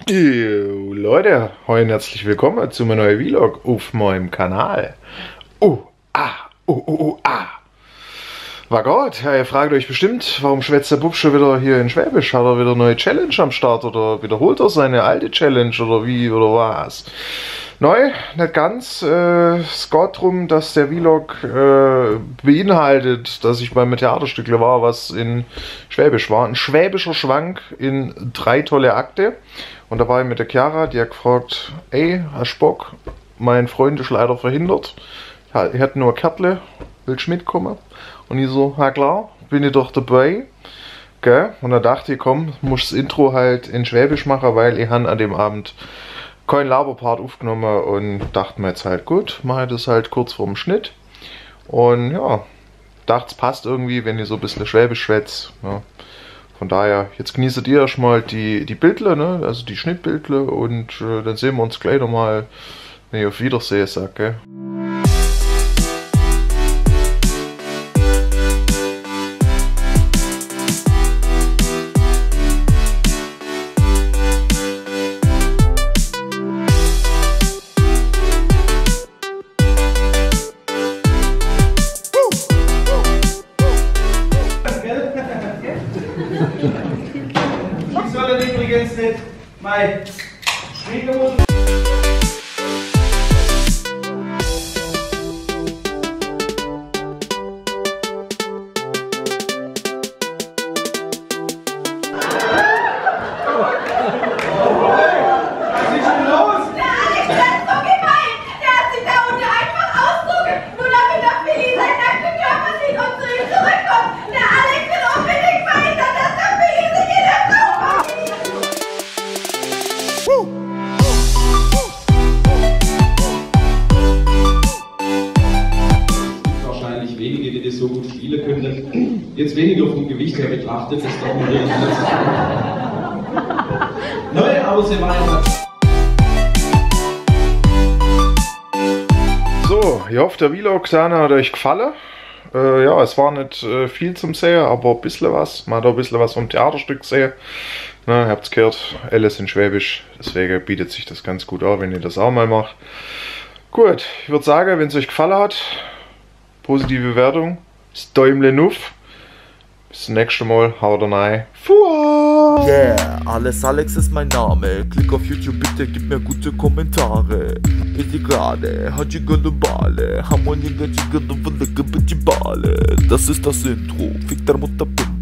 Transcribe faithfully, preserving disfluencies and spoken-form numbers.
Yo, Leute, heute herzlich willkommen zu meinem neuen Vlog auf meinem Kanal. Oh, ah, oh, oh, oh, ah. War Gott, ja, ihr fragt euch bestimmt, warum schwätzt der Bub schon wieder hier in Schwäbisch? Hat er wieder eine neue Challenge am Start oder wiederholt er seine alte Challenge oder wie oder was? Neu, nicht ganz. Äh, es geht darum, dass der Vlog äh, beinhaltet, dass ich beim Theaterstückle war, was in Schwäbisch war. Ein schwäbischer Schwank in drei tolle Akte. Und da war ich mit der Chiara, die hat gefragt, ey, hast du Bock? Mein Freund ist leider verhindert. Er hat nur ein Kärtle, willst du mitkommen? Und ich so, na klar, bin ich doch dabei. Gell? Und da dachte ich, komm, muss das Intro halt in Schwäbisch machen, weil ich han an dem Abend kein Laberpart aufgenommen und dachte mir jetzt halt, gut, mache ich das halt kurz vorm Schnitt. Und ja, dachte es passt irgendwie, wenn ich so ein bisschen Schwäbisch schwätze. Ja. Von daher, jetzt genießt ihr erstmal die, die Bildle, ne? Also die Schnittbildle, und äh, dann sehen wir uns gleich nochmal, wenn ich auf Wiedersehen sage. Gell? Ich soll übrigens nicht meine Schwiegermutter. Wenige, die das so gut spielen können. Jetzt weniger vom Gewicht her betrachtet, das darf man wirklich nicht sagen. Neu, aber sie weiter. So, ich hoffe, der Vlog hat euch gefallen. Äh, ja, es war nicht äh, viel zum Sehen, aber ein bisschen was. Man hat auch ein bisschen was vom Theaterstück gesehen. Na, ihr habt es gehört, alles in Schwäbisch. Deswegen bietet sich das ganz gut an, wenn ihr das auch mal macht. Gut, ich würde sagen, wenn es euch gefallen hat, positive Bewertung, das Däumchen auf. Bis zum nächsten Mal, haut rein. Fuah! Yeah, Alles Alex ist mein Name. Klick auf YouTube, bitte gib mir gute Kommentare. Ist gerade, hat die Bale, Harmonie, das ist das Intro. Fick der Mutter,